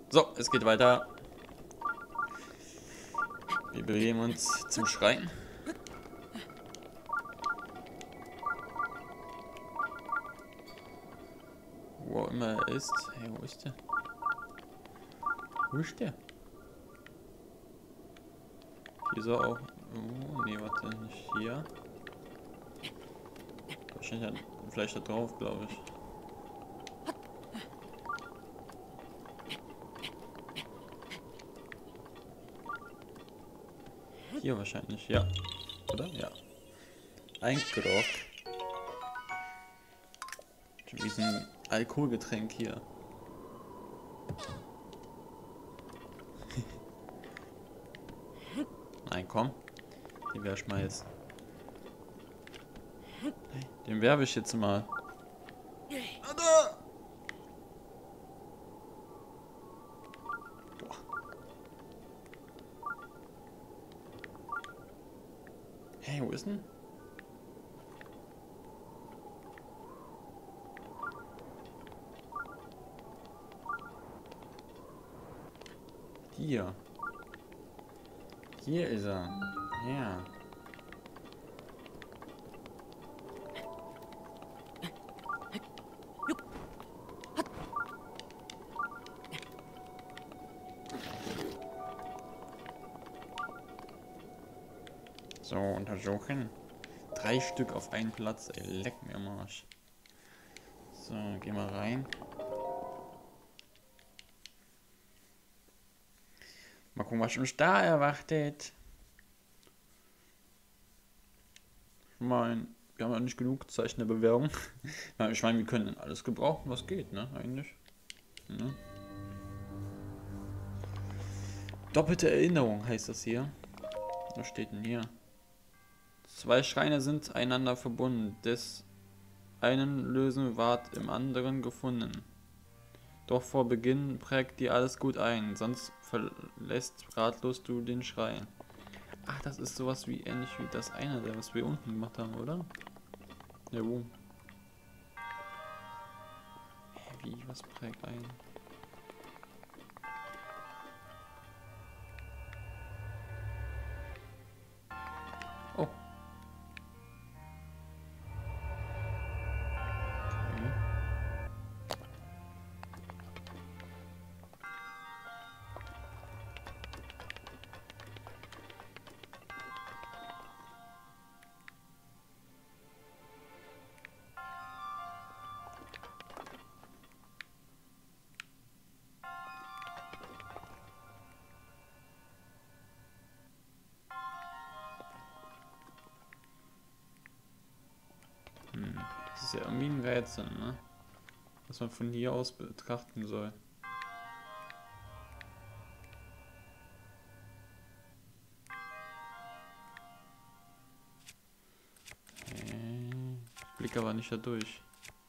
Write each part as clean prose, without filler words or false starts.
So, es geht weiter. Wir begeben uns zum Schrein. Wo auch immer er ist. Hey, wo ist der? Wo ist der? Hier soll auch... Oh, nee, warte, nicht hier. Wahrscheinlich vielleicht da drauf, glaube ich. Hier wahrscheinlich, ja. Oder? Ja. Ein Grog. Wie so ein Alkoholgetränk hier. Nein, komm. Den werf ich mal jetzt. Den werfe ich jetzt mal. Boah. Hey, wo ist denn? Hier. Hier ist er. Ja. So, untersuchen. 3 Stück auf einen Platz, ey. Leck mir am Arsch. So, geh mal rein. Mal gucken, was uns da erwartet. Ich meine, wir haben ja nicht genug Zeichen der Bewährung. Ich meine, wir können alles gebrauchen, was geht, ne? Eigentlich. Ne? Doppelte Erinnerung heißt das hier. Was steht denn hier? 2 Schreine sind einander verbunden. Des einen Lösen ward im anderen gefunden. Doch vor Beginn prägt dir alles gut ein, sonst verlässt ratlos du den Schrein. Ach, das ist sowas wie ähnlich wie das eine, was wir unten gemacht haben, oder? Ja, wo? Wie, was prägt ein? Oh. Okay. Das ist ja irgendwie ein Rätsel, ne? Was man von hier aus betrachten soll. Ich blicke aber nicht da durch.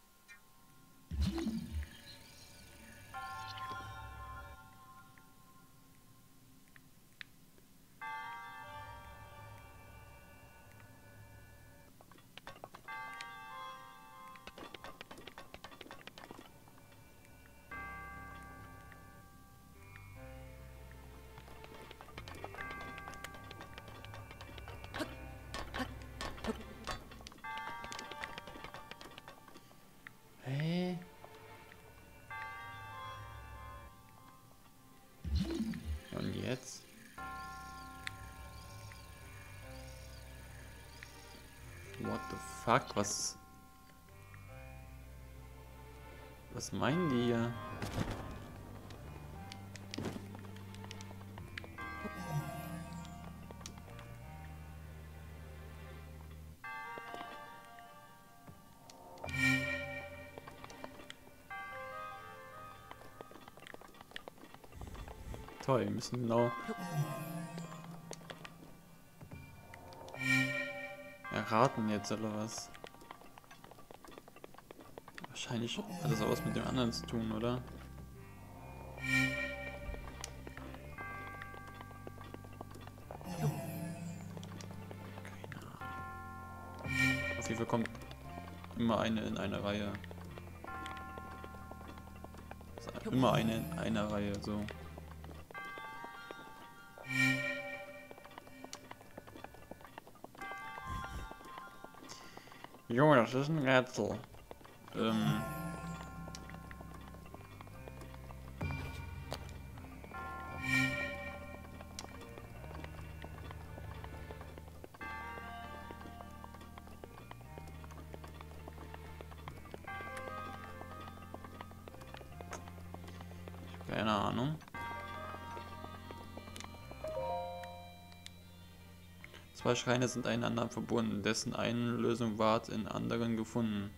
Hä? Und jetzt? What the fuck? Was meinen die hier? Toll, wir müssen genau erraten jetzt oder was? Wahrscheinlich hat das auch was mit dem anderen zu tun, oder? Auf jeden Fall kommt immer eine in eine Reihe. immer eine in einer Reihe, so. Jo, das ist ein Rätsel. Keine Ahnung. Zwei Schreine sind einander verbunden, dessen eine Lösung ward in anderen gefunden.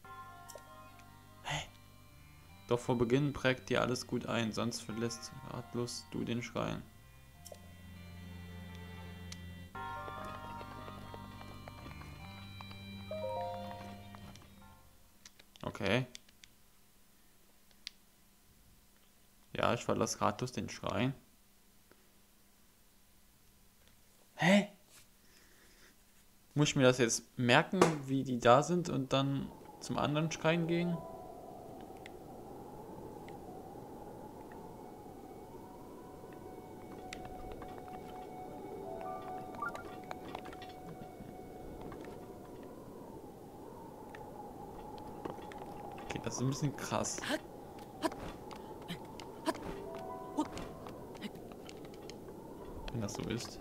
Hä? Doch vor Beginn prägt dir alles gut ein, sonst verlässt ratlos du den Schrein. Okay. Ja, ich verlasse ratlos den Schrein. Hä? Muss ich mir das jetzt merken, wie die da sind und dann zum anderen Schrein gehen? Okay, das ist ein bisschen krass. Wenn das so ist.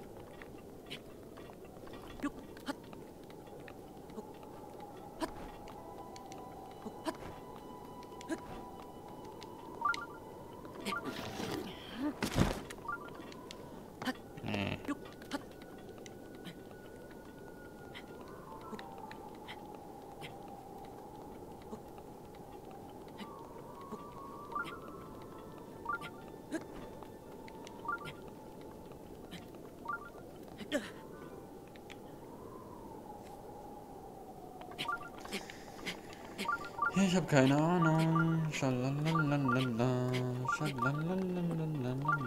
Ich habe keine Ahnung. Schalalalala, schalalalala.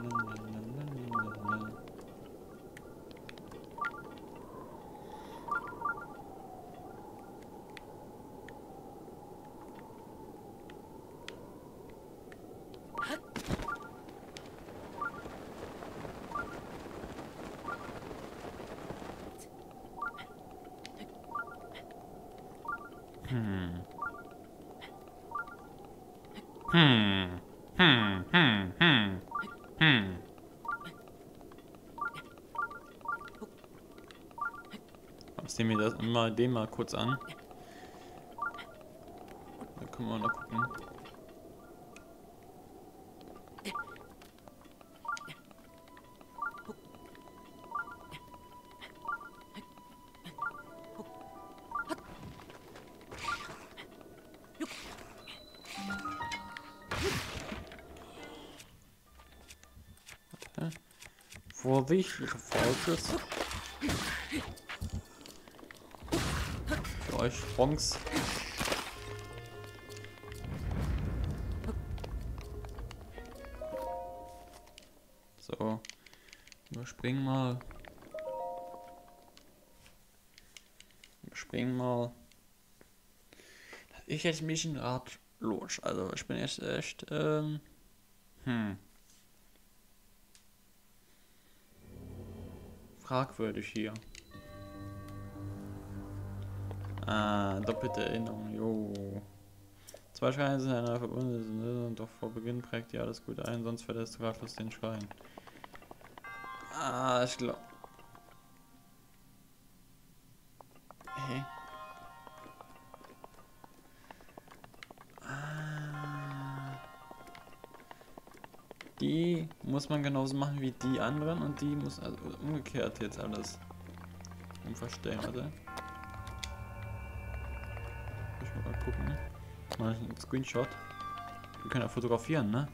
Ich sehe mir das immer den mal kurz an. Da können wir noch gucken. Vorsichtig, Falsches. Für euch Bronx. So. Überspringen mal. Überspringen mal. Ich jetzt ein bisschen ratlos. Also ich bin jetzt echt, fragwürdig hier. Doppelte Erinnerung, jo. Zwei Schreine sind einander verbunden, doch vor Beginn prägt ihr alles gut ein, sonst verlässt du ratlos den Schrein. Ich glaube. Hey. Die muss man genauso machen wie die anderen und die muss also umgekehrt jetzt alles. Verstehen, warte. Ich muss mal gucken. Mal einen Screenshot. Wir können ja fotografieren, ne?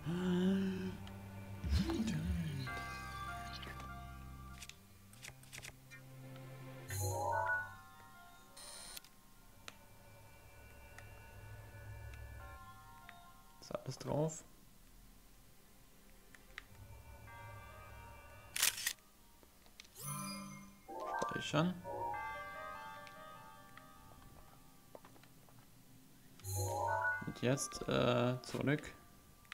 Ist alles drauf. Speichern. Und jetzt zurück.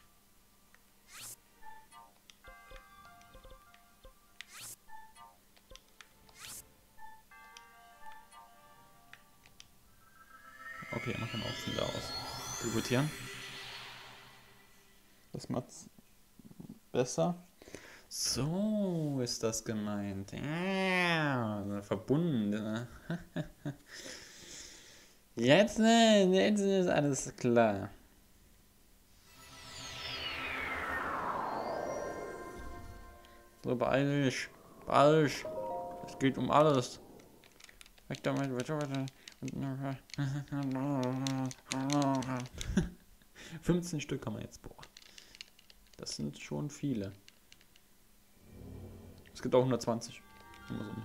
von da aus teleportieren. Das macht's besser. So ist das gemeint. Ja, verbunden. Jetzt ist alles klar. So, beeil dich. Beeil dich. Es geht um alles. Weg damit, bitte. 15 Stück haben wir jetzt. Boah. Das sind schon viele. Es gibt auch 120. Immer so.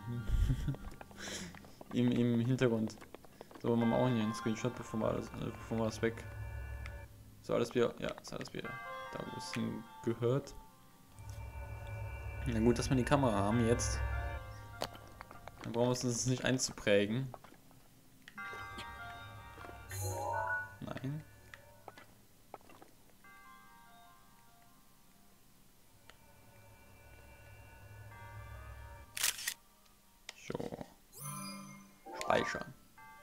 Im Hintergrund. So, machen wir auch hier einen Screenshot, bevor wir das weg. So, alles wieder. Ja, ist alles wieder da, wo es hingehört. Na gut, dass wir die Kamera haben jetzt. Dann brauchen wir es nicht einzuprägen. Nein. So. Speichern.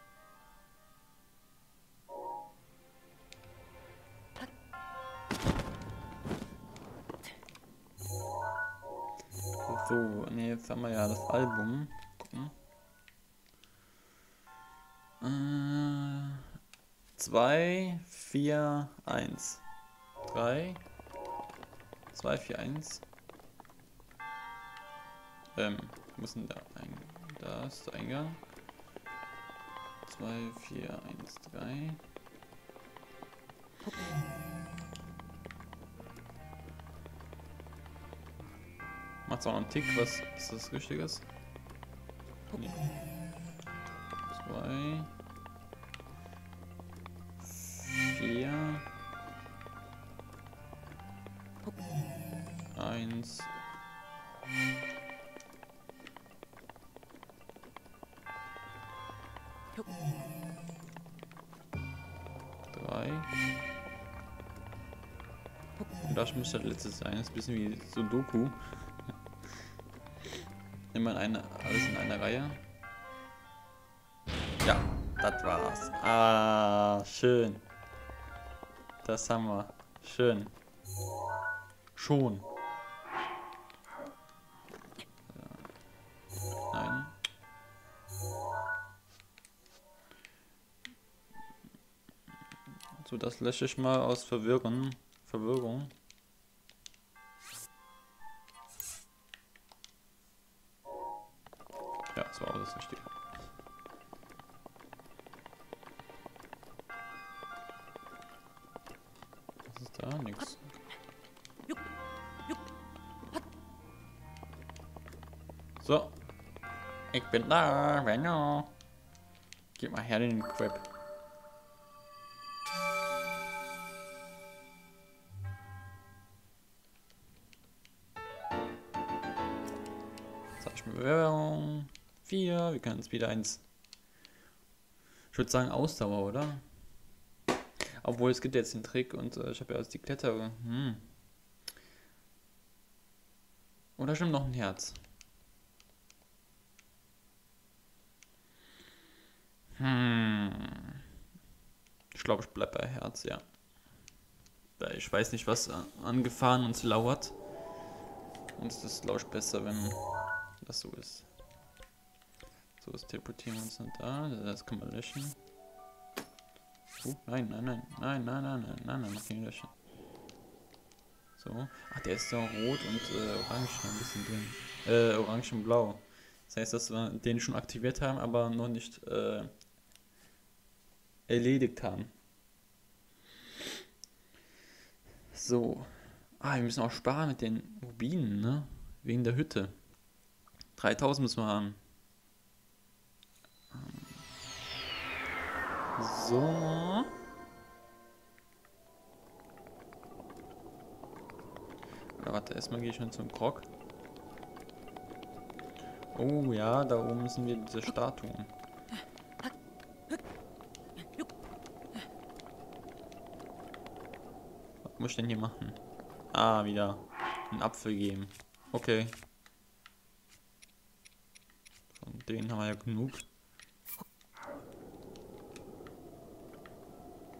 So, ne, jetzt haben wir ja das Album. Gucken. 2, 4, 1. 3, 2, 4, 1. Wo ist denn der Eingang? Da ist der Eingang. 2, 4, 1, 3. Macht's auch noch einen Tick, was ist das Richtiges? Nee. 2, 4, 1. 3. Und das muss das letzte sein. Das ist ein bisschen wie Sudoku. Immer alles in einer Reihe. Ja, das war's. Ah, schön. Das haben wir. Schön. Schon. Nein. So, das lösche ich mal aus Verwirrung. Ja, das war auch das Richtige. Was ist da? Nix. So. Ich bin da, Benno. Gib mal her den Crap. Bewerbung 4, wir können jetzt wieder eins. Ich würde sagen Ausdauer, oder? Obwohl es gibt jetzt den Trick und ich habe ja jetzt die Kletterer. Oder stimmt noch ein Herz? Ich glaube, ich bleibe bei Herz, ja. Weil ich weiß nicht, was angefahren uns lauert. Und es ist, glaube ich, besser, wenn das so ist. So, das teleportieren wir uns dann da. Das kann man löschen. Nein, mach den löschen. So. Ach, der ist so rot und orange noch ein bisschen drin. Orange und blau. Das heißt, dass wir den schon aktiviert haben, aber noch nicht erledigt haben. So. Ah, wir müssen auch sparen mit den Rubinen, ne? Wegen der Hütte. 3000 müssen wir haben. So. Oder warte, erstmal gehe ich schon zum Krog. Oh ja, da oben sind wir diese Statuen. Was muss ich denn hier machen? Ah, wieder einen Apfel geben. Okay. Von denen haben wir ja genug.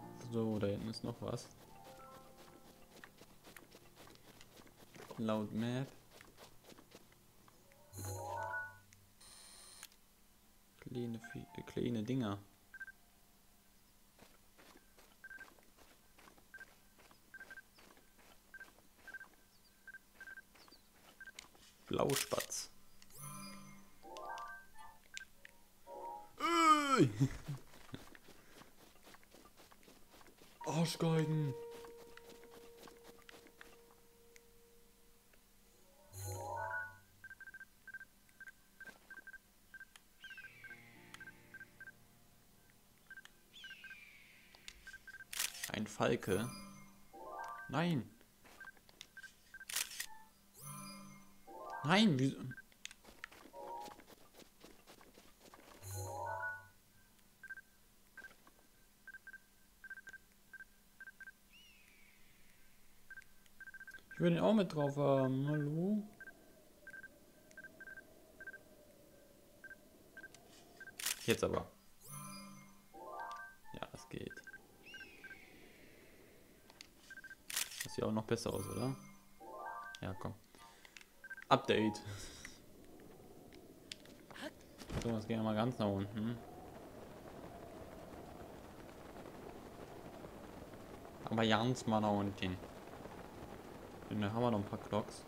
da hinten ist noch was. Laut Map. Kleine Dinger. Blauspatz. Arschgeigen. Ein Falke. Nein. Nein, wieso? Ich will den auch mit drauf haben. Hallo? Jetzt aber. Ja, es geht. Das sieht auch noch besser aus, oder? Ja, komm. Update. So, jetzt gehen wir mal ganz nach unten. Aber ganz mal nach unten. Und da haben wir noch ein paar Clocks.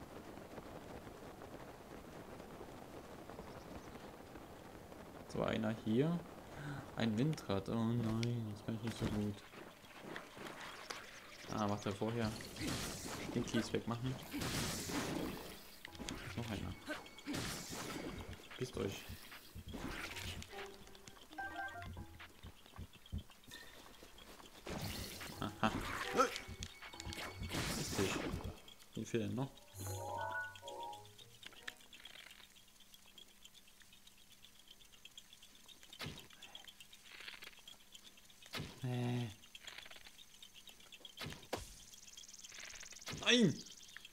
So, einer hier. Ein Windrad. Oh nein, das kann ich nicht so gut. Ah, macht er vorher. Den Kies wegmachen. Noch einer. Pisst euch. Aha. Pisst dich. Wie viel denn noch? Nein!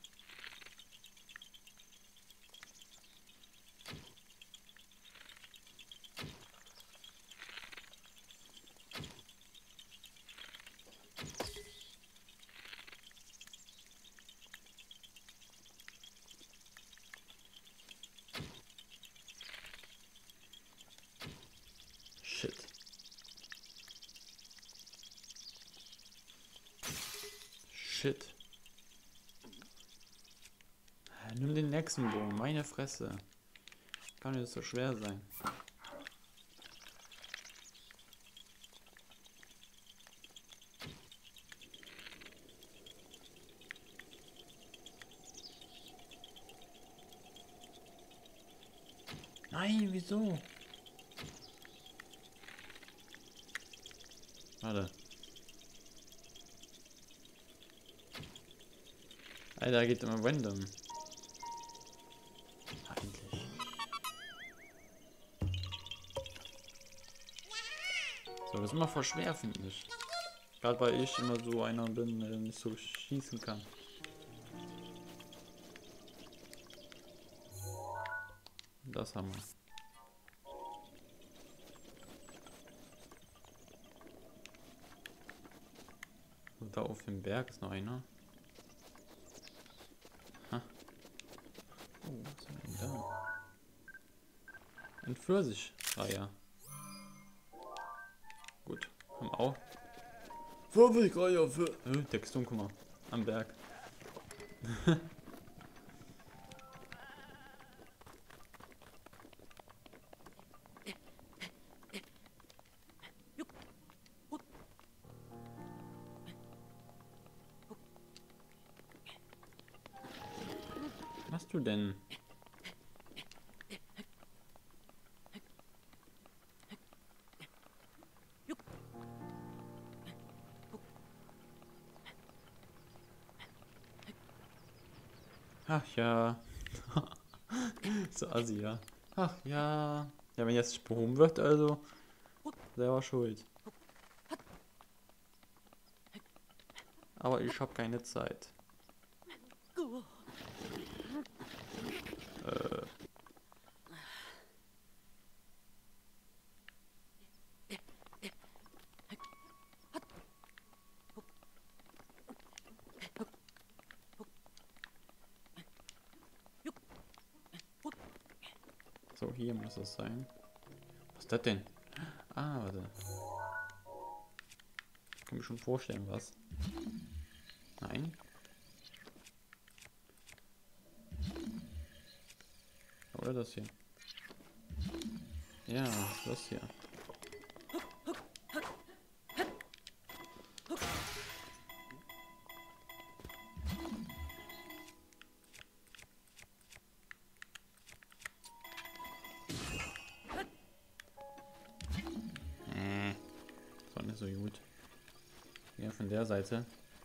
Shit. Shit. Nimm den nächsten Bogen, meine Fresse. Kann nicht so schwer sein. Nein, wieso? Warte. Alter, geht immer random. Eigentlich. So, das ist immer voll schwer, finde ich. Gerade weil ich immer so einer bin, der nicht so schießen kann. Das haben wir. Und da auf dem Berg ist noch einer. Ha. Oh, was ist denn da? Ein Pfirsichreiher. Gut, haben wir auch. Pfirsichreiher für. Textung, guck mal. Am Berg. Was machst du denn? Ach ja. So assi, ja. Ach ja. Ja, wenn jetzt Sprung wird, also selber schuld. Aber ich habe keine Zeit. hier muss das sein. Was ist das denn? Ah, warte. Ich kann mir schon vorstellen, was. Nein. Oder das hier. Ja, das hier. Das war nicht so gut. Ja, von der Seite.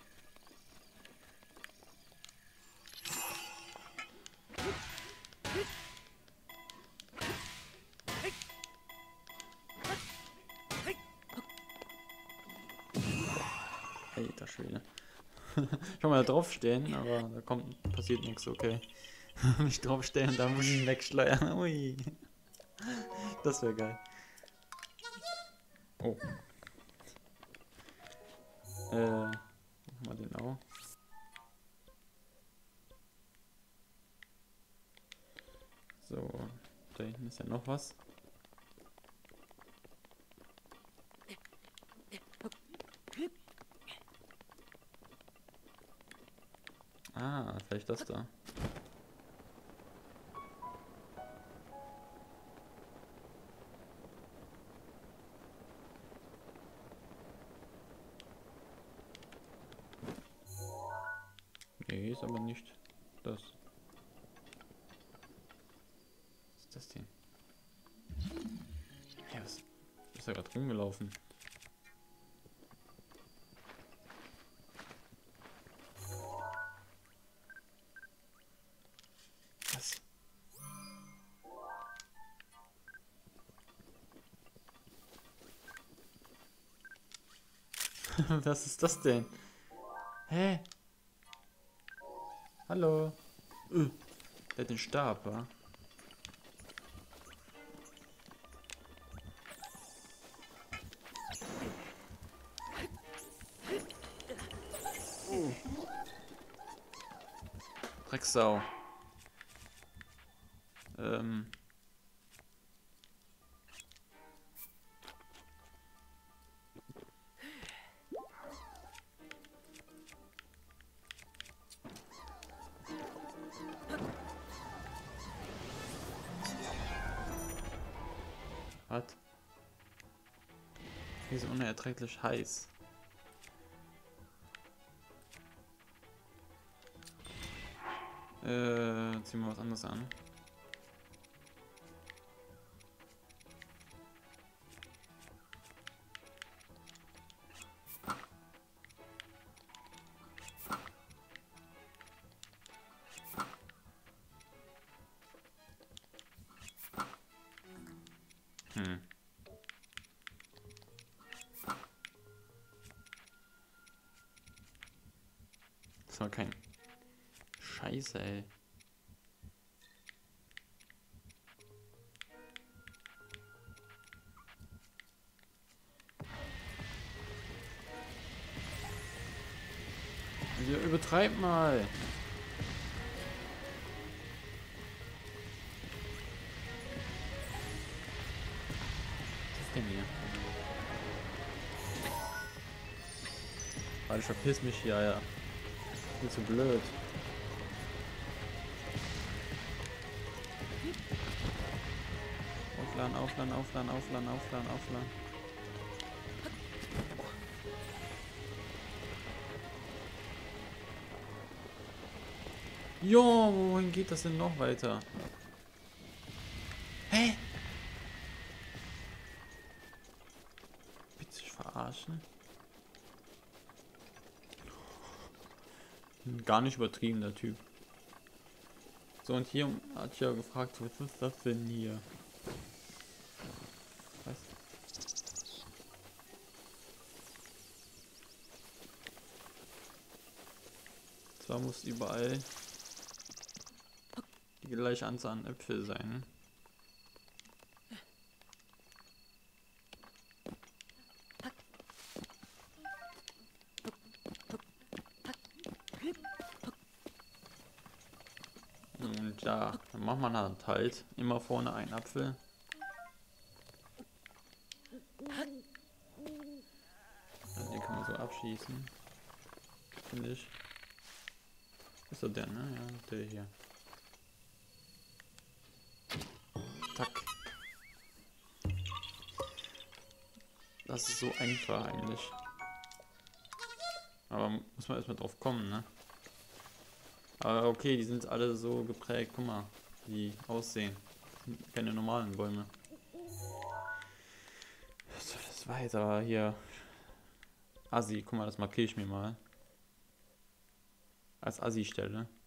Alter Schwede. Ich kann mal da draufstehen, aber da passiert nichts, okay. Mich draufstellen, da muss ich wegschleiern. Ui. Das wäre geil. Oh. Machen wir den auch. So, da hinten ist ja noch was. Ah, vielleicht das da. Nee, ist aber nicht das. Was ist das denn? Ja, was ist da gerade rumgelaufen? Was? Was ist das denn? Hä? Hallo? Der hat den Stab, wa? Drecksau. Was? Hier ist unerträglich heiß. Ziehen wir was anderes an. Das war kein Scheiße, ey. Wir übertreiben mal. Was ist denn hier? Warte, ich verpiss mich hier, ja. Viel zu blöd. Aufladen, aufladen, aufladen, aufladen, aufladen, aufladen. Jo, wohin geht das denn noch weiter? Hä? Willst du dich verarschen? Gar nicht übertrieben, der Typ. So, und hier hat ich ja gefragt, was ist das denn hier? Was? Zwar muss überall die gleiche Anzahl an Äpfel sein. Und ja, dann macht man halt immer vorne einen Apfel. Also den kann man so abschießen. Finde ich. Ist doch der, ne? Ja, der hier. Tack. Das ist so einfach eigentlich. Aber muss man erstmal drauf kommen, ne? Aber okay, die sind alle so geprägt. Guck mal, wie die aussehen. Keine normalen Bäume. Das war jetzt aber hier. Assi, guck mal, das markiere ich mir mal. Als Assi-Stelle.